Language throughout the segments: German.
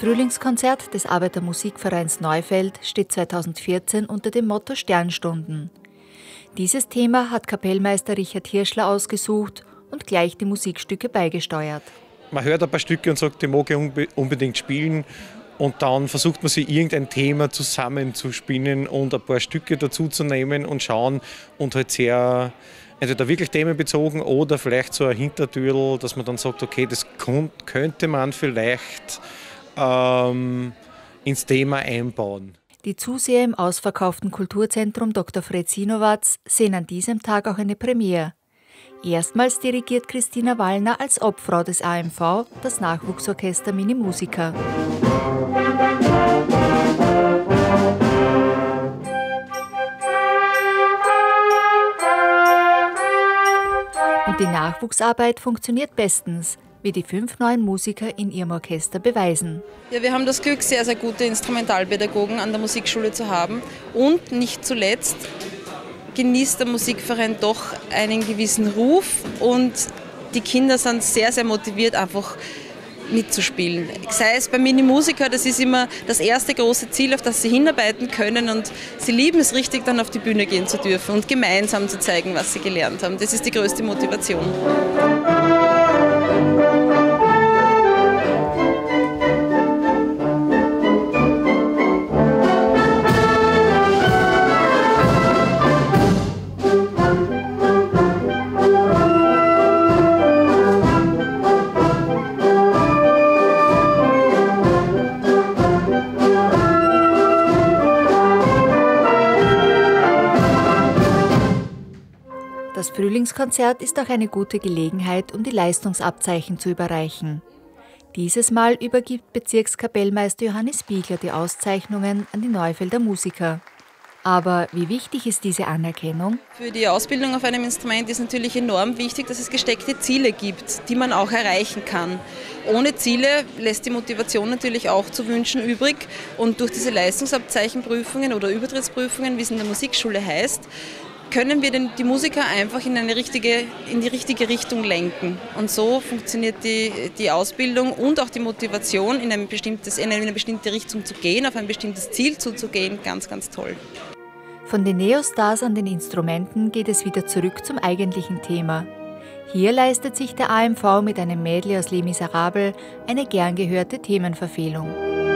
Frühlingskonzert des Arbeitermusikvereins Neufeld steht 2014 unter dem Motto Sternstunden. Dieses Thema hat Kapellmeister Richard Hirschler ausgesucht und gleich die Musikstücke beigesteuert. Man hört ein paar Stücke und sagt, die mag ich unbedingt spielen. Und dann versucht man sich irgendein Thema zusammenzuspinnen und ein paar Stücke dazu zu nehmen und schauen und halt sehr entweder wirklich themenbezogen oder vielleicht so ein Hintertürl, dass man dann sagt, okay, das könnte man vielleicht ins Thema einbauen. Die Zuseher im ausverkauften Kulturzentrum Dr. Fred Sinowatz sehen an diesem Tag auch eine Premiere. Erstmals dirigiert Christina Wallner als Obfrau des AMV das Nachwuchsorchester Minimusica. Und die Nachwuchsarbeit funktioniert bestens, wie die 5 neuen Musiker in ihrem Orchester beweisen. Ja, wir haben das Glück, sehr, sehr gute Instrumentalpädagogen an der Musikschule zu haben. Und nicht zuletzt genießt der Musikverein doch einen gewissen Ruf und die Kinder sind sehr, sehr motiviert, einfach mitzuspielen. Sei es bei Minimusica, das ist immer das erste große Ziel, auf das sie hinarbeiten können und sie lieben es richtig, dann auf die Bühne gehen zu dürfen und gemeinsam zu zeigen, was sie gelernt haben. Das ist die größte Motivation. Das Frühlingskonzert ist auch eine gute Gelegenheit, um die Leistungsabzeichen zu überreichen. Dieses Mal übergibt Bezirkskapellmeister Johannes Biegler die Auszeichnungen an die Neufelder Musiker. Aber wie wichtig ist diese Anerkennung? Für die Ausbildung auf einem Instrument ist natürlich enorm wichtig, dass es gesteckte Ziele gibt, die man auch erreichen kann. Ohne Ziele lässt die Motivation natürlich auch zu wünschen übrig. Und durch diese Leistungsabzeichenprüfungen oder Übertrittsprüfungen, wie es in der Musikschule heißt, können wir die Musiker einfach in die richtige Richtung lenken. Und so funktioniert die Ausbildung und auch die Motivation, in eine bestimmte Richtung zu gehen, auf ein bestimmtes Ziel zuzugehen, ganz, ganz toll. Von den Neostars an den Instrumenten geht es wieder zurück zum eigentlichen Thema. Hier leistet sich der AMV mit einem Medley aus Les Miserables eine gern gehörte Themenverfehlung.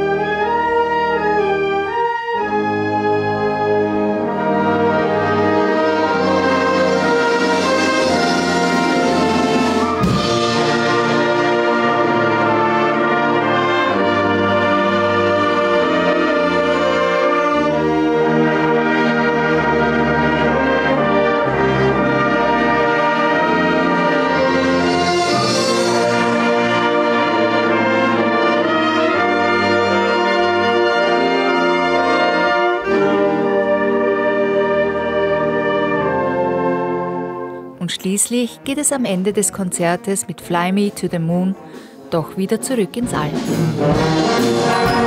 Und schließlich geht es am Ende des Konzertes mit Fly Me to the Moon doch wieder zurück ins All.